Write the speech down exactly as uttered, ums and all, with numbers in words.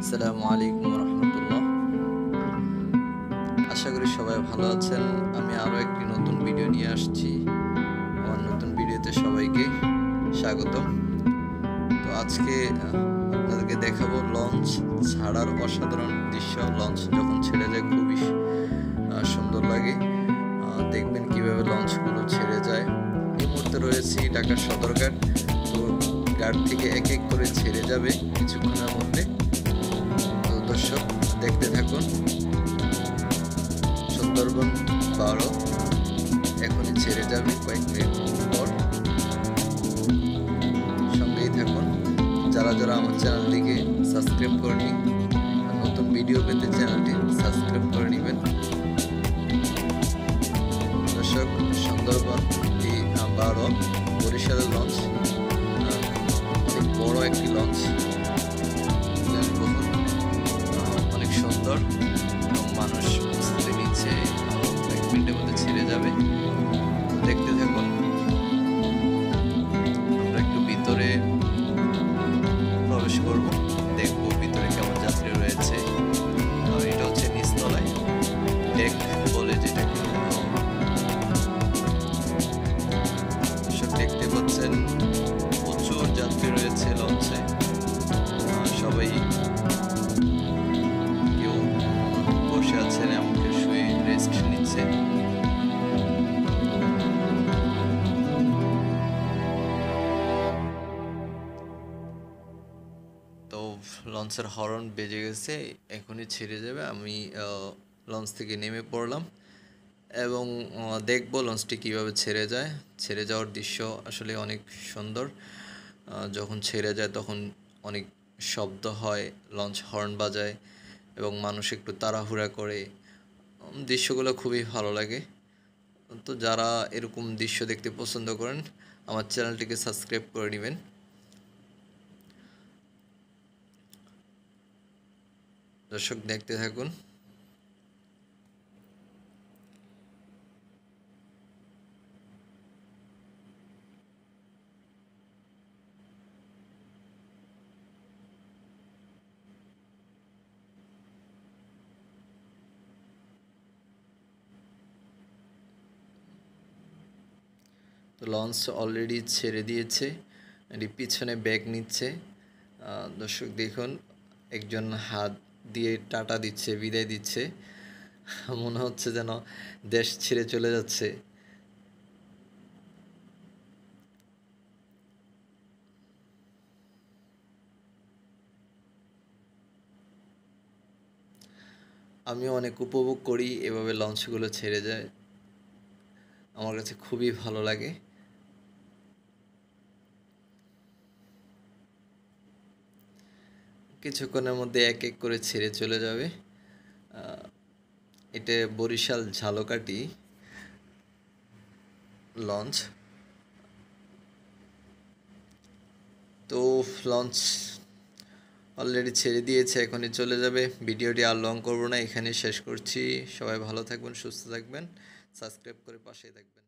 আসসালামু আলাইকুম রহমতুল্লাহ। আশা করি সবাই ভালো আছেন। আমি আরও একটি নতুন ভিডিও নিয়ে আসছি। আমার নতুন ভিডিওতে সবাইকে স্বাগতম। তো আজকে আপনাদেরকে দেখাবো লঞ্চ ছাড়ার অসাধারণ দৃশ্য। লঞ্চ যখন ছেড়ে যায় খুবই সুন্দর লাগে। দেখবেন কিভাবে লঞ্চগুলো ছেড়ে যায়। এই মুহূর্তে রয়েছি ঢাকার সদরঘাট। তো ঘাট থেকে এক এক করে ছেড়ে যাবে কিছুক্ষণের মধ্যে। তো দর্শক দেখতে থাকুন। সুন্দরবন বারো এখনই ছেড়ে যাবে কয়েক মিনিট পর। সঙ্গেই থাকুন। যারা যারা আমার চ্যানেলটিকে সাবস্ক্রাইব করেনি, নতুন ভিডিও পেতে চ্যানেলটি সাবস্ক্রাইব করে নেবেন। দর্শক, সুন্দরবন বারো বরিশালের লঞ্চ, অনেক বড় একটি লঞ্চ, অনেক সুন্দর এবং মানুষ প্রস্তুতি নিচ্ছে, এক মিনিটের মধ্যে ছেড়ে যাবে। দেখতে থাকুন। আমরা একটু ভিতরে প্রবেশ করব, দেখবো ভিতরে কেমন যাত্রী রয়েছে। এটা হচ্ছে নিচতলায় ডেক বলে যেটাকে। সব দেখতে পাচ্ছেন প্রচুর যাত্রী রয়েছে লঞ্চে। সবাই কেউ বসে আছেন, এমনকি শুয়ে রেস্ট নিচ্ছে। তো লঞ্চের হর্ন বেজে গেছে, এখনই ছেড়ে যাবে। আমি লঞ্চ থেকে নেমে পড়লাম এবং দেখবো লঞ্চটি কীভাবে ছেড়ে যায়। ছেড়ে যাওয়ার দৃশ্য আসলে অনেক সুন্দর। যখন ছেড়ে যায় তখন অনেক শব্দ হয়, লঞ্চ হর্ন বাজায় এবং মানুষ একটু তাড়াহুড়া করে। দৃশ্যগুলো খুবই ভালো লাগে। তো যারা এরকম দৃশ্য দেখতে পছন্দ করেন, আমার চ্যানেলটিকে সাবস্ক্রাইব করে নেবেন। দর্শক দেখতে থাকুন। তো লঞ্চ অলরেডি ছেড়ে দিয়েছে, এটি পিছনে ব্যাগ নিচ্ছে। দর্শক দেখুন, একজন হাত দিয়ে টাটা দিচ্ছে, বিদায় দিচ্ছে। মনে হচ্ছে যেন দেশ ছেড়ে চলে যাচ্ছে। আমি অনেক উপভোগ করি এভাবে লঞ্চগুলো ছেড়ে যায়, আমার কাছে খুবই ভালো লাগে। কিছুক্ষণের মধ্যে এক এক করে ছেড়ে চলে যাবে। এটা বরিশাল ঝালকাঠি লঞ্চ। তো লঞ্চ অলরেডি ছেড়ে দিয়েছে, এখনই চলে যাবে। ভিডিওটি আর লং করবো না, এখানে শেষ করছি। সবাই ভালো থাকবেন, সুস্থ থাকবেন, সাবস্ক্রাইব করে পাশেই থাকবেন।